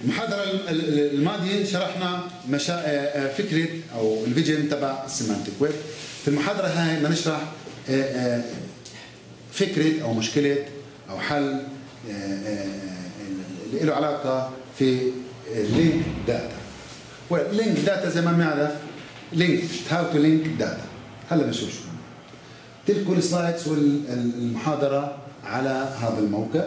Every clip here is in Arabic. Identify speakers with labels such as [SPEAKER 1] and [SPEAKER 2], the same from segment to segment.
[SPEAKER 1] المحاضرة الماضية شرحنا فكرة أو الفيجن تبع السيمانتيك ويب. في المحاضرة هاي بدنا نشرح فكرة أو مشكلة أو حل اللي له علاقة في لينك داتا. لينك داتا زي ما بنعرف لينك هاو تو لينك داتا. هلا بنشوف شو تلك السلايدز والمحاضرة على هذا الموقع.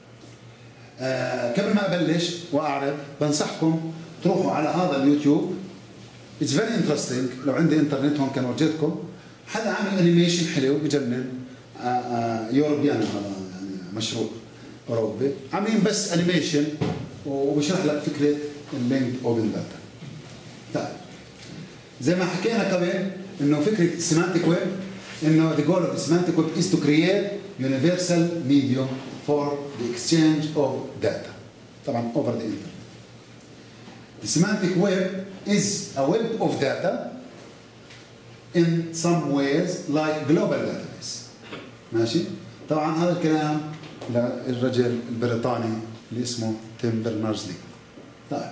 [SPEAKER 1] قبل ما ابلش واعرض بنصحكم تروحوا على هذا اليوتيوب. اتس فيري انترستينج. لو عندي انترنت هون كان ورجيتكم. حدا عامل انيميشن حلو بجنن. يوروبيان هذا يعني مشروع اوروبي. عاملين بس انيميشن وبشرح لك فكره اللينك اوبن داتا. طيب زي ما حكينا قبل انه فكره السيمانتيك ويب انه the goal of the semantic web is to create universal medium for the exchange of data. طبعا over the internet. The semantic web is a web of data in some ways like global database. ماشي؟ طبعا هذا الكلام للرجل البريطاني اللي اسمه تيم برنرز-لي. طيب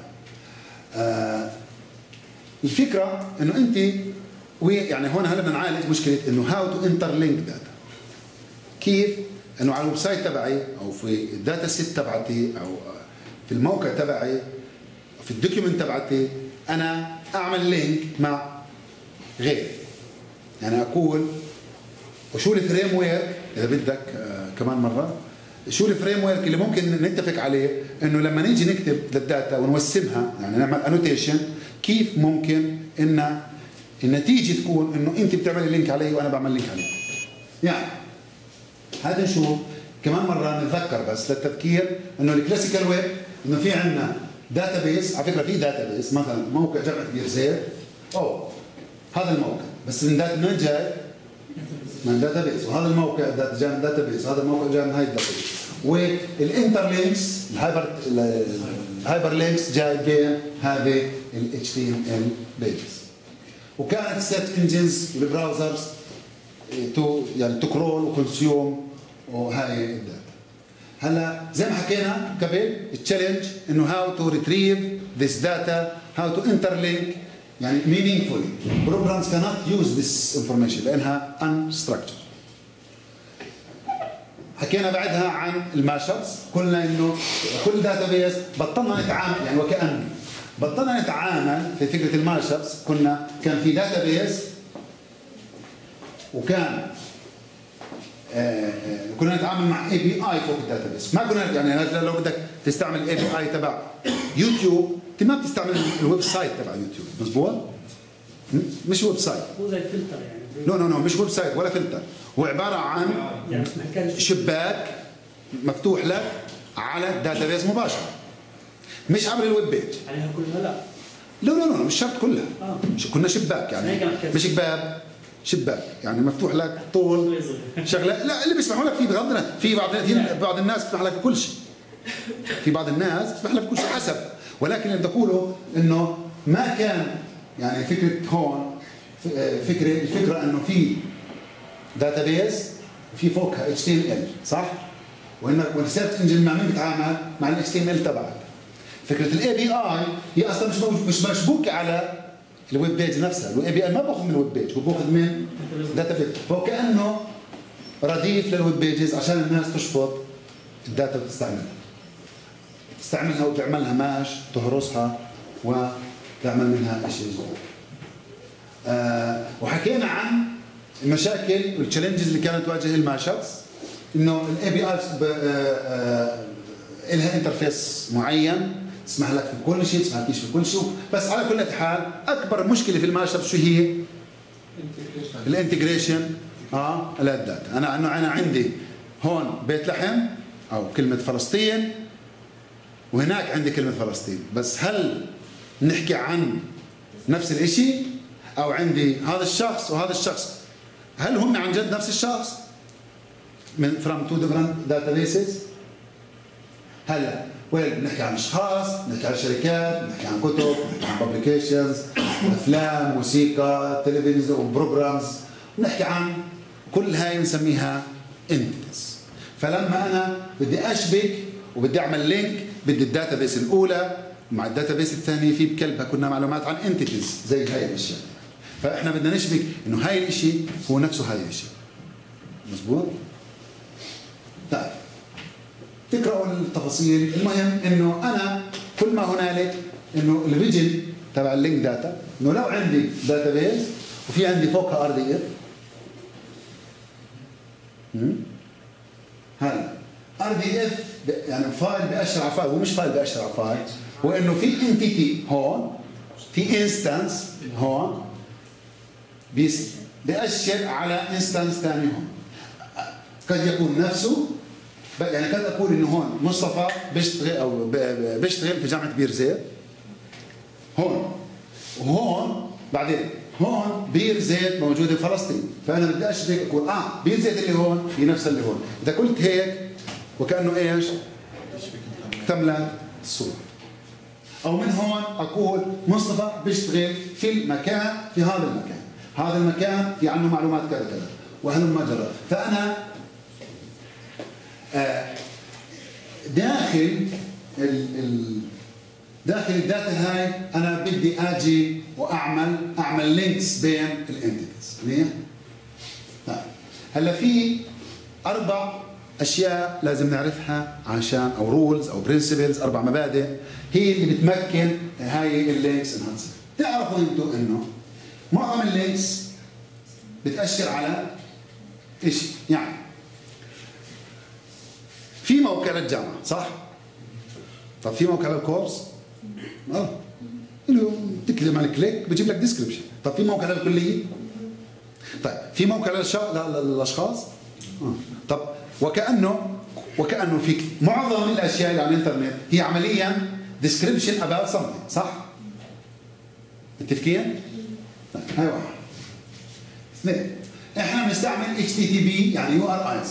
[SPEAKER 1] الفكره انه انت يعني هون هلا بدنا نعالج مشكله انه هاو تو انترلينك داتا. كيف انه على الويب سايت تبعي او في الداتا سيت تبعتي او في الموقع تبعي او في الدوكيومنت تبعتي انا اعمل لينك مع غير. يعني اقول وشو الفريم ويرك اذا بدك كمان مره شو الفريم ويرك اللي ممكن نتفق عليه انه لما نيجي نكتب للداتا ونوسمها يعني نعمل انوتيشن كيف ممكن ان النتيجه تكون انه انت بتعملي لينك علي وانا بعمل لينك عليك. يعني هذا نشوف كمان مره نتذكر بس للتذكير انه الكلاسيكال ويب انه في عندنا داتا بيس. على فكره في داتا بيس مثلا موقع جامعه بير زيت هذا الموقع بس من داتا من جاي من داتا بيس وهذا الموقع جاي من داتا بيس وهذا الموقع جاي من هاي الداتا بيس والانترلينكس الهايبر لينكس جاي بين هذه ال HTML بيجز. وكانت السيرش انجنز والبراوزرز يعني تكرول وكونسيوم وهاي الداتا. هلا زي ما حكينا قبل التشالنج انه هاو تو ريتريف ذيس داتا هاو تو انترلينك يعني meaningfully. programs cannot use this information لانها unstructured. حكينا بعدها عن الماشبس. قلنا انه كل داتا بيس بطلنا نتعامل يعني وكأن بطلنا نتعامل في فكره الماشبس. كان في داتا بيس وكان كنا نتعامل مع اي بي اي فوق الداتا بيس. ما كنا يعني لو بدك تستعمل الاي بي اي تبع يوتيوب انت ما بتستعمل الويب سايت تبع يوتيوب. مظبوط؟ مش ويب سايت
[SPEAKER 2] هو زي فلتر يعني.
[SPEAKER 1] نو مش ويب سايت ولا فلتر. هو عباره عن شباك مفتوح لك على الداتا بيس مباشره مش عبر الويب بيج.
[SPEAKER 2] عليها كلها
[SPEAKER 1] لا مش شرط كلها. كنا شباك يعني مش باب شباك يعني مفتوح لك طول شغله. لا اللي بيسمحوا لك فيه بغض النظر في بعض الناس بيسمح لك في كل شيء. في بعض الناس بيسمح لك في كل شيء حسب. ولكن اللي بدي اقوله انه ما كان يعني فكره هون الفكره انه في داتا بيس في فوقها HTML صح؟ والسيرش انجن مع مين بيتعامل؟ مع ال HTML تبعك. فكره الاي بي اي هي اصلا مش مشبوكه على الويب بيج نفسها. الاي بي اي ما باخذ من الويب بيج باخذ من داتا بيج. فهو كانه رديف للويب بيجز عشان الناس تشفط الداتا تستعملها وتعملها ماش تهرسها وتعمل منها شيء جديد. وحكينا عن المشاكل والتشالنجز اللي كانت تواجه الماشبس. انه الاي بي اي لها انترفيس معين تسمح لك في كل شيء تسمح لكيش في كل شيء. بس على كل حال اكبر مشكله في الماشبس شو هي؟ الانتجريشن للداتا. انا عندي هون بيت لحم او كلمه فلسطين وهناك عندي كلمه فلسطين. بس هل نحكي عن نفس الشيء او عندي هذا الشخص وهذا الشخص هل هم عن جد نفس الشخص من from two different databases؟ هلا بنحكي عن اشخاص، بنحكي عن شركات، بنحكي عن كتب، بنحكي عن بابليكيشنز، افلام، موسيقى، تلفزيون وبروجرامز، بنحكي عن كل هاي بنسميها انتس. فلما انا بدي اشبك وبدي اعمل لينك بدي الداتا بيس الاولى مع الداتابيس الثانيه في بكلبها كنا معلومات عن انتيتيز زي هاي الاشياء. فاحنا بدنا نشبك انه هاي الشيء هو نفسه هاي الشيء. مزبوط؟ طيب تقرأوا التفاصيل. المهم انه انا كل ما هنالك انه الفيجن تبع اللينك داتا، انه لو عندي داتابيس وفي عندي فوقها ار دي اف، هلا ار دي اف يعني فايل بأشر على فايل، هو مش فايل بأشر على فايل، هو انه في انتيتي هون، في انستنس هون بيأشر على انستنس ثاني هون. قد يكون نفسه، يعني قد اقول انه هون مصطفى بيشتغل او بيشتغل في جامعه بير زيت هون، وهون بعدين هون بير زيت موجوده في فلسطين، فانا بدي اشبك اقول بير زيت اللي هون هي نفسها اللي هون. اذا قلت هيك وكانه ايش؟ اكتملت الصوره. او من هون اقول مصطفى بيشتغل في المكان، في هذا المكان، هذا المكان في عنه معلومات كذا كذا وهلما جرى. فانا داخل داخل الداتا هاي انا بدي اجي واعمل لينكس بين الانتيتيز. منيح؟ طيب هلا في 4 اشياء لازم نعرفها عشان، او رولز او برنسبلز، 4 مبادئ هي اللي بتمكن هاي اللينكس انها تصير. تعرفوا انتم انه معظم اللينكس بتأشر على ايش؟ يعني في موقع للجامعة صح؟ طب في موقع للكورس؟ انه تكتب على كليك بجيب لك ديسكربشن. طب في موقع للكلية؟ طيب في موقع للاشخاص؟ طب وكأنه في معظم الاشياء اللي على الانترنت هي عمليا ديسكربشن اباوت something صح؟ متفقين؟ طيب هاي واحد. 2 احنا بنستعمل HTTP يعني URIs.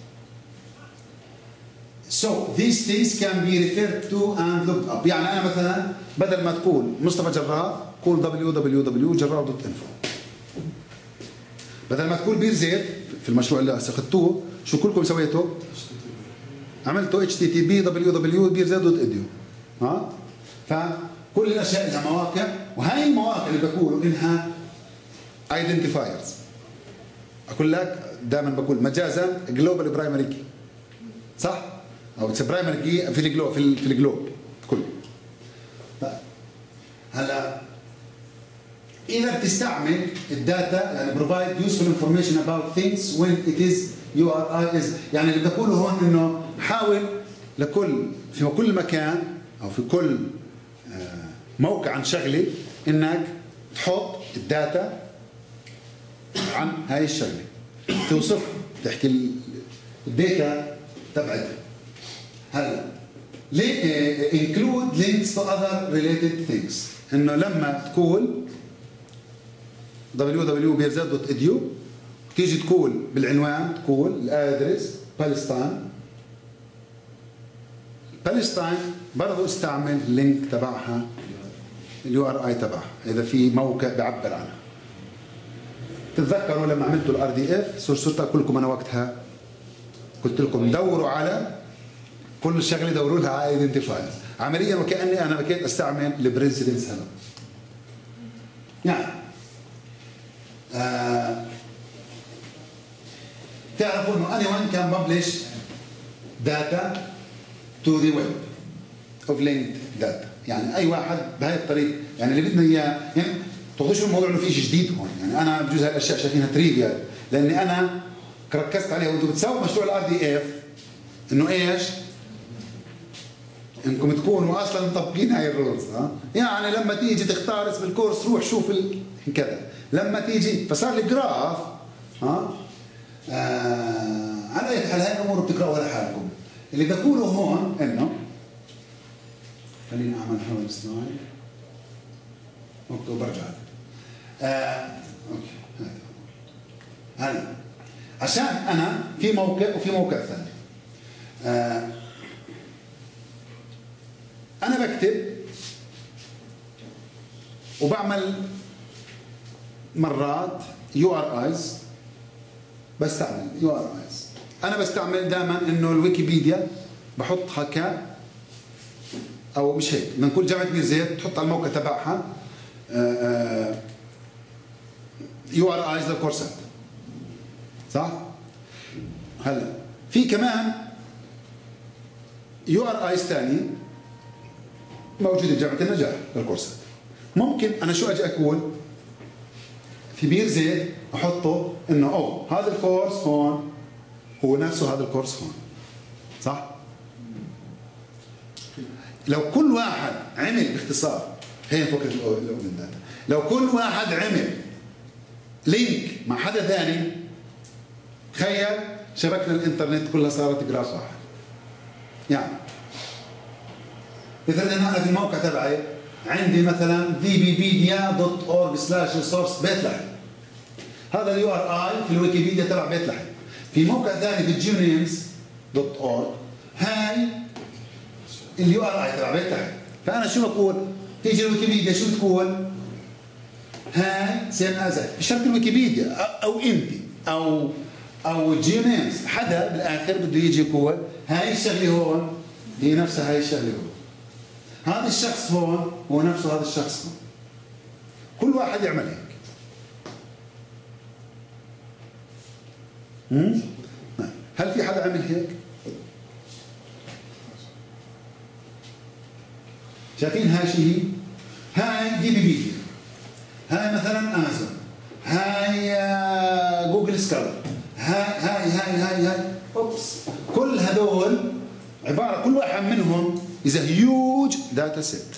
[SPEAKER 1] So these things can be referred to and looked up. يعني أنا مثلا بدل ما تقول مصطفى جرار قول www.jarrar.info. بدل ما تقول بير زيت في المشروع اللي أخذتوه شو كلكم سويتوا؟ عملتوا HTTP www.beerzet.edu. فكل الأشياء لها مواقع، وهي المواقع اللي بقولوا إنها identifiers. أقول لك دائما بقول مجازا جلوبال برايمري كي صح؟ او اتس برايمري كي في الجلوب كله. طيب هلا اذا بتستعمل الداتا يعني provide useful information about things when it is URI is، يعني اللي بقوله هون انه حاول في كل مكان او في كل موقع عن شغله انك تحط الداتا عن هاي الشغله، توصف تحكي الداتا تبعتها. هلا ليه include links to other related things، انه لما تقول www.beerzet.edu تيجي تقول بالعنوان تقول الادرس بالستاين برضه استعمل اللينك تبعها URI تبعها اذا في موقع بيعبر عنها. تتذكروا لما عملتوا الRDF صرت اقول لكم انا وقتها قلت لكم دوروا على كل شغله دوروا لها على ايدنتيفاير، عمليا وكاني انا بكيت استعمل البرنسبلز هلا. يعني تعرفوا انه anyone can publish data to the web of linked data، يعني اي واحد بهي الطريقه، يعني اللي بدنا اياه يعني تاخذوش الموضوع انه في شيء جديد هون، يعني انا بجوز هاي الاشياء شايفينها تريفيال لاني انا ركزت عليها وانتم بتساووا مشروع الRDF انه ايش؟ انكم تكونوا اصلا مطبقين هاي الرولز. يعني لما تيجي تختار اسم الكورس روح شوف كذا، لما تيجي فصار الجراف على اي حال هاي الامور بتقراوها لحالكم. اللي بقوله هون انه خليني اعمل حول سلايد اوكي وبرجع اوكي. هلا عشان انا في موقع وفي موقع ثاني، انا بكتب وبعمل مرات URIs، بستعمل URIs. انا بستعمل دائما انه الويكيبيديا بحطها او مش هيك، بدنا نقول جامعه بير زيت تحط على الموقع تبعها URIs للكورسات، صح؟ هلا في كمان URIs ثاني موجوده بجامعه النجاح للكورسات. ممكن انا شو اجي اقول في بير زيت احطه انه هذا الكورس هون هو نفسه هذا الكورس هون، صح؟ لو كل واحد عمل باختصار، هي فكره الاوبن داتا، لو كل واحد عمل لينك مع حدا ثاني، تخيل شبكنا الانترنت كلها صارت جراف واحد. يعني مثلا انا في الموقع تبعي عندي مثلا dbpedia.org/resource بيت لحم، هذا اليو ار اي في الويكيبيديا تبع بيت لحم. في موقع ثاني في geonames.org هاي اليو ار اي تبع بيت لحم. فانا شو بقول؟ تيجي الويكيبيديا شو بتقول؟ هاي سيم ازاي في شرط الويكيبيديا او انت او جيونيمز، حدا بالاخر بده يجي يقول هاي الشغله هون هي نفسها هاي الشغله هون، هذا الشخص هون هو نفسه هذا الشخص هون. كل واحد يعمل هيك. هل في حدا عمل هيك؟ شايفين هاي شو هي؟ هاي ديبيبيديا، هاي مثلا امازون، هاي جوجل سكالر، هاي اوبس، كل هذول عباره كل واحد منهم is a huge data set.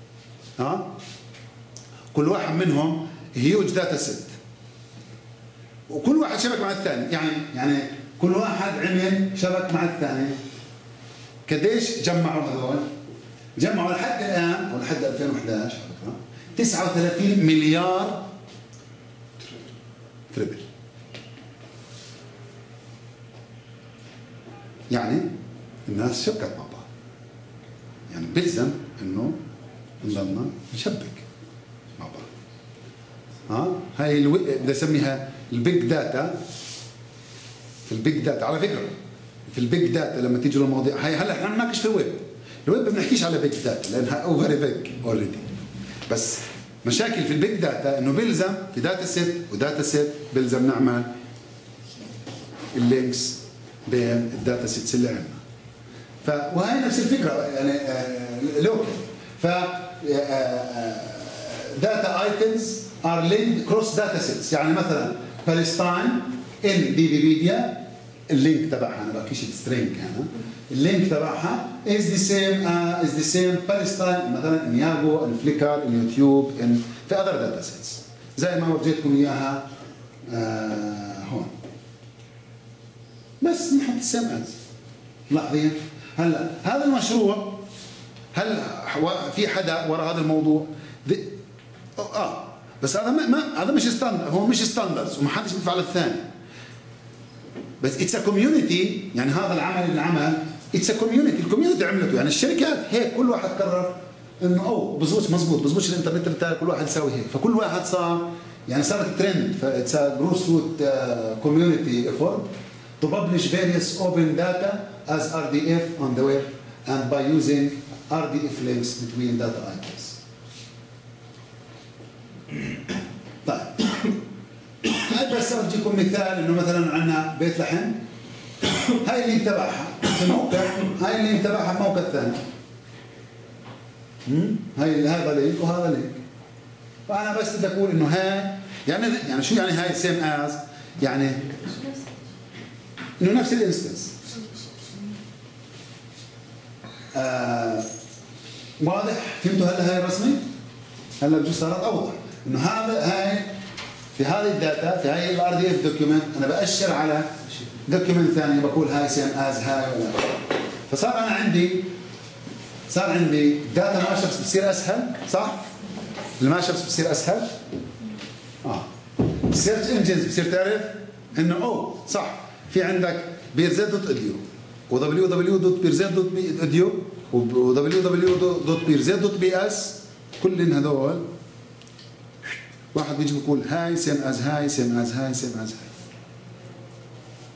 [SPEAKER 1] كل واحد منهم huge data set، وكل واحد شبك مع الثاني. يعني كل واحد عمل شبك مع الثاني. قديش جمعوا هذول؟ جمعوا لحد الان او لحد 2011 39 مليار تريبل. يعني الناس شبكت مع بعض، يعني بلزم انه نضلنا نشبك مع بعض. هاي بدي اسميها البيج داتا. في البيج داتا على فكره، في البيج داتا لما تيجي للمواضيع هاي، هلا احنا بنناقش في الويب ما بنحكيش على بيج داتا لانها اوفر بيج اوريدي، بس مشاكل في البيج داتا انه بيلزم في داتا سيت وداتا سيت بيلزم نعمل اللينكس بين الداتا سيتس اللي عندنا. وهي نفس الفكره يعني لوكال. ف داتا ايتمز ار لينكد كروس داتا سيتس. يعني مثلا فلسطين ان ديبيبيديا اللينك تبعها، انا بحكيش السترينج هنا، اللينك تبعها is the same فلسطين مثلا ان ياهو ان فليكر ان يوتيوب ان في other داتا سيتس زي ما ورجيتكم اياها هون. بس نحط السيم از. لاحظين؟ هلا هذا المشروع، هل في حدا وراء هذا الموضوع؟ بس هذا هذا مش ستاندرد، هو مش ستاندردز وما حدش بيدفع للثاني. بس اتس ا كوميونتي، يعني هذا العمل اللي انعمل اتس ا كوميونتي، الكوميونتي عملته. يعني الشركات هيك كل واحد قرر انه بزبطش مزبوط، بزبطش الانترنت بتاعي، كل واحد يساوي هيك، فكل واحد صار يعني صارت ترند. فاتس ا جروس روت كوميونتي ايفورت to publish various open data as RDF on the web and by using RDF links between data items. طيب هاي بس أجيكم مثال إنه مثلا عندنا بيت لحم، هاي اللي تبعها في موقع، هاي اللي تبعها في موقع ثاني. هاي هذا لينك وهذا لينك. فأنا بس بدي أقول إنه هاي يعني شو يعني هاي سيم از؟ يعني إنه نفس الانستنس. واضح؟ فهمتوا هلا هاي الرسمة؟ هلا بجوز صارت أوضح إنه هاي في هذه الداتا في هاي الار دي اف دوكيومنت انا باشر على دوكيومنت ثاني بقول هاي سيم از هاي ولا. فصار انا صار عندي داتا ماشبس بتصير اسهل، صح؟ الماشبس بتصير اسهل. السيرش انجنز بتصير تعرف انه صح، في عندك beerzet.edu و www.beerzet.edu و www.beerzet.bs، كل هذول واحد بيجي بيقول هاي سيم از هاي سيم از هاي سيم از هاي.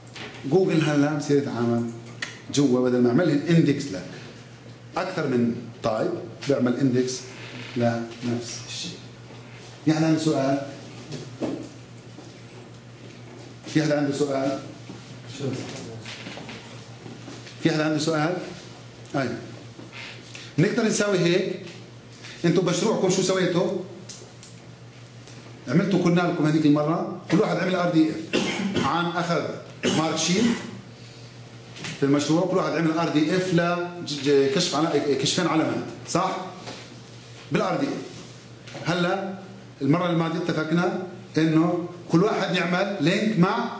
[SPEAKER 1] جوجل هلا بصير يتعامل جوا بدل ما اعمل لهم اندكس اكثر من طيب بيعمل اندكس لنفس الشيء. في حدا عنده سؤال؟ في حدا عنده سؤال؟ في حدا عنده سؤال؟ ايوه. نقدر نساوي هيك. انتم بمشروعكم شو سويتوا؟ عملتوا قلنا لكم هذيك المره كل واحد عمل RDF عن اخذ مارك شيت في المشروع، كل واحد عمل RDF لكشف على كشفين علامات، صح؟ بالRDF. هلا المره الماضيه اتفقنا انه كل واحد يعمل لينك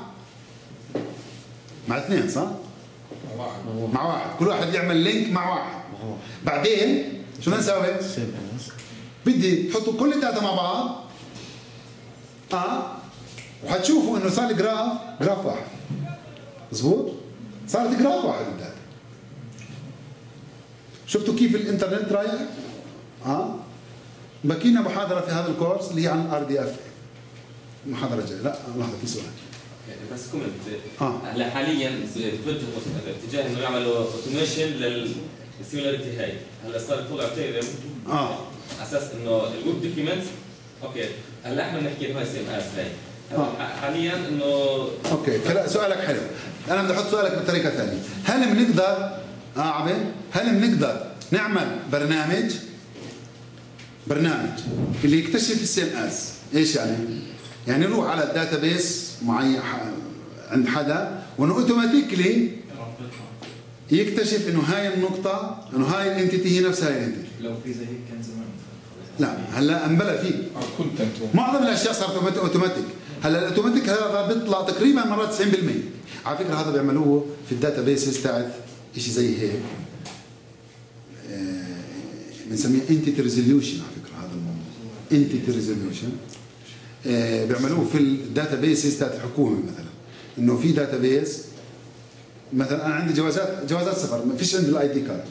[SPEAKER 1] مع اثنين، صح؟ مع واحد، كل واحد يعمل لينك مع واحد. بعدين شو بدنا نسوي؟ بدي تحطوا كل الداتا مع بعض وحتشوفوا انه صار جراف واحد. مظبوط؟ صارت جراف واحد الداتا. شفتوا كيف الانترنت رايح؟ بكينا محاضره في هذا الكورس اللي هي عن RDF. المحاضره الجايه. لا لحظه في سؤال.
[SPEAKER 3] بس كومنت. هلا حاليا بتوجهوا اتجاه انه يعملوا اوتوميشن للسيميلاريتي هاي. هلا صار يطلع تيرم على اساس انه الويب دوكيومنتس اوكي. هلا احنا بنحكي هاي CMS هاي. حاليا انه
[SPEAKER 1] اوكي سؤالك حلو. انا بدي احط سؤالك بطريقه ثانيه. هل بنقدر هل بنقدر نعمل برنامج اللي يكتشف CMS؟ ايش يعني؟ يعني نروح على الداتا بيس معين عند حدا وانه اوتوماتيكلي يكتشف انه هاي النقطة، انه هاي الانتيتي هي نفس هاي الانتيتي.
[SPEAKER 4] لو في زي هيك كان زمان.
[SPEAKER 1] لا هلا انبلى فيه. معظم الاشياء صارت اوتوماتيك. هلا الاوتوماتيك هذا بيطلع تقريبا مرات 90%. على فكرة هذا بيعملوه في الداتا بيسز تاعت شيء زي هيك. بنسميه انتيتي ريزوليوشن. على فكرة هذا الموضوع انتيتي ريزوليوشن بيعملوه في الداتا بيسز تاعت الحكومه. مثلا انه في داتا بيس، مثلا انا عندي جوازات سفر، ما فيش عندي الID كارد.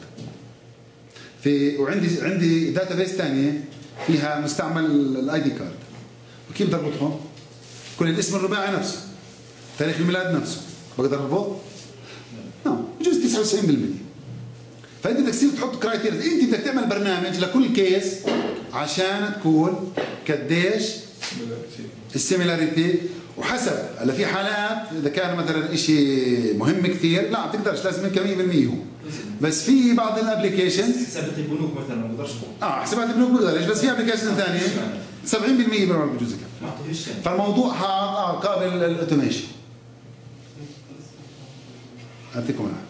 [SPEAKER 1] وعندي داتا بيس ثانيه فيها مستعمل الID كارد. وكيف بدي اربطهم؟ كل الاسم الرباعي نفسه، تاريخ الميلاد نفسه، بقدر اربط؟ نعم بجوز 99%. فانت بدك تصير تحط كرايتيريا. انت بدك تعمل برنامج لكل كيس عشان تكون قديش السيميلاريتي. وحسب هلا في حالات اذا كان مثلا شيء مهم كثير لا بتقدرش، لازم 100% هو. بس في بعض الابلكيشن
[SPEAKER 4] حسابات البنوك مثلا ما بقدرش.
[SPEAKER 1] حسابات البنوك بقدرش، بس في ابلكيشن ثانيه 70% بجوز يكفي. فالموضوع قابل للاوتوميشن. يعطيكم العافيه.